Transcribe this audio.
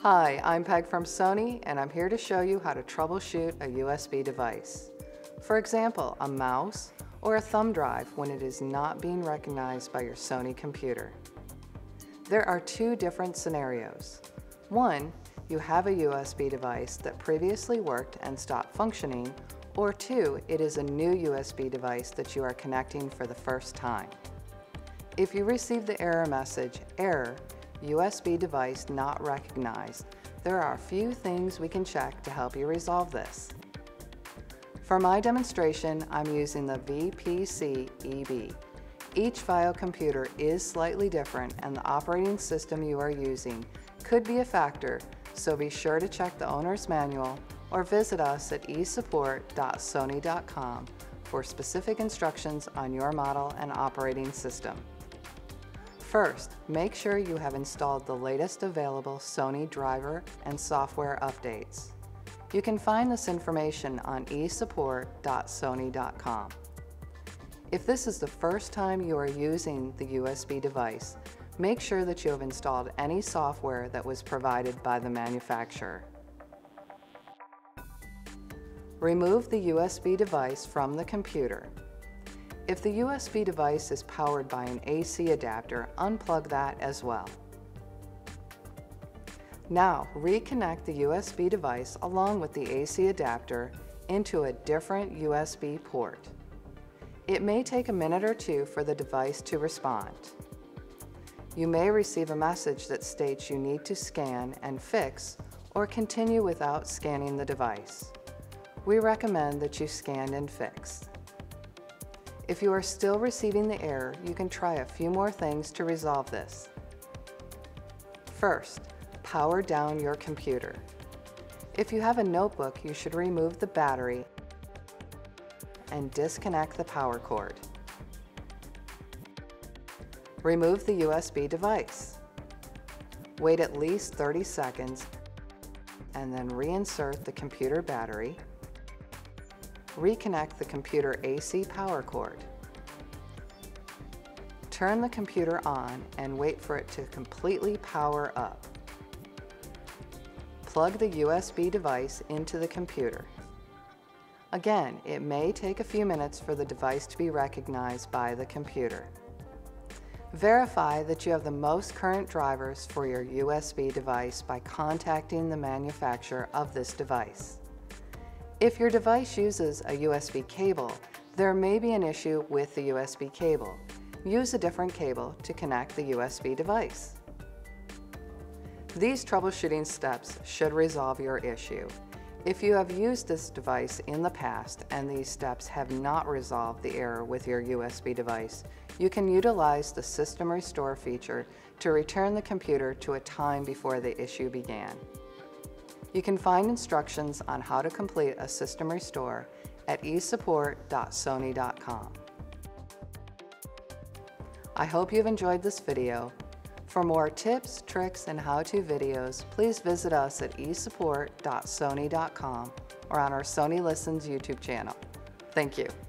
Hi, I'm Peg from Sony, and I'm here to show you how to troubleshoot a USB device. For example, a mouse or a thumb drive when it is not being recognized by your Sony computer. There are two different scenarios. One, you have a USB device that previously worked and stopped functioning, or two, it is a new USB device that you are connecting for the first time. If you receive the error message, "Error, USB device not recognized," there are a few things we can check to help you resolve this. For my demonstration, I'm using the VPC-EB. Each VAIO computer is slightly different and the operating system you are using could be a factor, so be sure to check the owner's manual or visit us at esupport.sony.com for specific instructions on your model and operating system. First, make sure you have installed the latest available Sony driver and software updates. You can find this information on esupport.sony.com. If this is the first time you are using the USB device, make sure that you have installed any software that was provided by the manufacturer. Remove the USB device from the computer. If the USB device is powered by an AC adapter, unplug that as well. Now, reconnect the USB device along with the AC adapter into a different USB port. It may take a minute or two for the device to respond. You may receive a message that states you need to scan and fix or continue without scanning the device. We recommend that you scan and fix. If you are still receiving the error, you can try a few more things to resolve this. First, power down your computer. If you have a notebook, you should remove the battery and disconnect the power cord. Remove the USB device. Wait at least 30 seconds and then reinsert the computer battery. Reconnect the computer AC power cord. Turn the computer on and wait for it to completely power up. Plug the USB device into the computer. Again, it may take a few minutes for the device to be recognized by the computer. Verify that you have the most current drivers for your USB device by contacting the manufacturer of this device. If your device uses a USB cable, there may be an issue with the USB cable. Use a different cable to connect the USB device. These troubleshooting steps should resolve your issue. If you have used this device in the past and these steps have not resolved the error with your USB device, you can utilize the System Restore feature to return the computer to a time before the issue began. You can find instructions on how to complete a system restore at esupport.sony.com. I hope you've enjoyed this video. For more tips, tricks, and how-to videos, please visit us at esupport.sony.com or on our Sony Listens YouTube channel. Thank you.